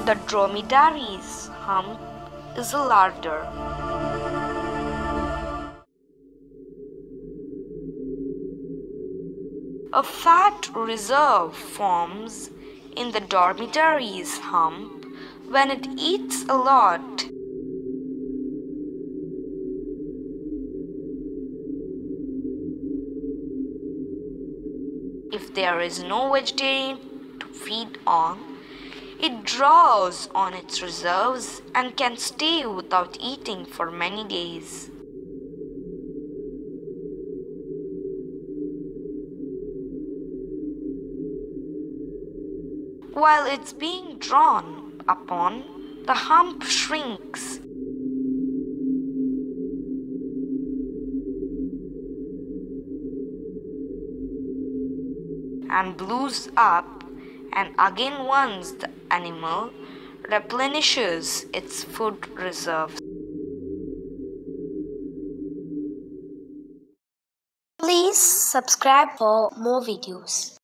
The dromedary's hump is a larder. A fat reserve forms in the dromedary's hump when it eats a lot. If there is no vegetarian to feed on, it draws on its reserves and can stay without eating for many days. While it's being drawn upon, the hump shrinks. And blows up, and again once the animal replenishes its food reserves. Please subscribe for more videos.